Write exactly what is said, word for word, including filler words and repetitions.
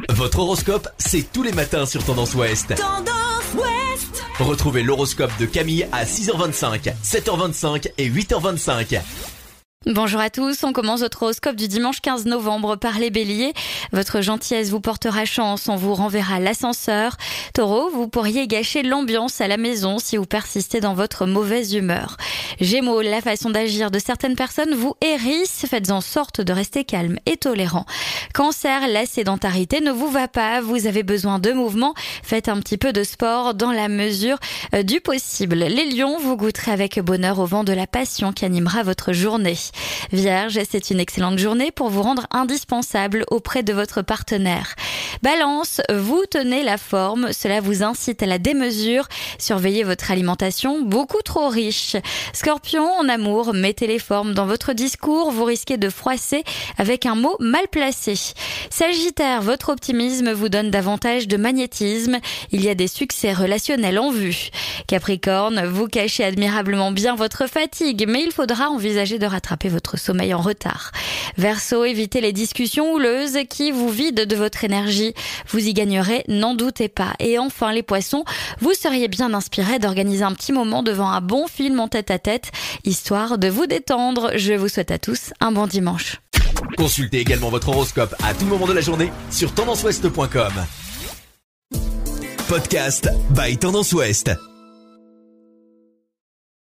Votre horoscope, c'est tous les matins sur Tendance Ouest. Tendance Ouest. Retrouvez l'horoscope de Camille à six heures vingt-cinq, sept heures vingt-cinq et huit heures vingt-cinq. Bonjour à tous, on commence votre horoscope du dimanche quinze novembre par les béliers. Votre gentillesse vous portera chance, on vous renverra l'ascenseur. Taureau, vous pourriez gâcher l'ambiance à la maison si vous persistez dans votre mauvaise humeur. Gémeaux, la façon d'agir de certaines personnes vous hérisse, faites en sorte de rester calme et tolérant. Cancer, la sédentarité ne vous va pas, vous avez besoin de mouvement, faites un petit peu de sport dans la mesure du possible. Les lions, vous goûterez avec bonheur au vent de la passion qui animera votre journée. Vierge, c'est une excellente journée pour vous rendre indispensable auprès de votre partenaire. Balance, vous tenez la forme, cela vous incite à la démesure. Surveillez votre alimentation beaucoup trop riche. Scorpion, en amour, mettez les formes dans votre discours, vous risquez de froisser avec un mot mal placé. Sagittaire, votre optimisme vous donne davantage de magnétisme, il y a des succès relationnels en vue. Capricorne, vous cachez admirablement bien votre fatigue, mais il faudra envisager de rattraper votre sommeil en retard. Verseau, évitez les discussions houleuses qui vous vident de votre énergie. Vous y gagnerez, n'en doutez pas. Et enfin, les poissons, vous seriez bien inspirés d'organiser un petit moment devant un bon film en tête-à-tête, histoire de vous détendre. Je vous souhaite à tous un bon dimanche. Consultez également votre horoscope à tout moment de la journée sur tendance ouest point com. Podcast by Tendance Ouest.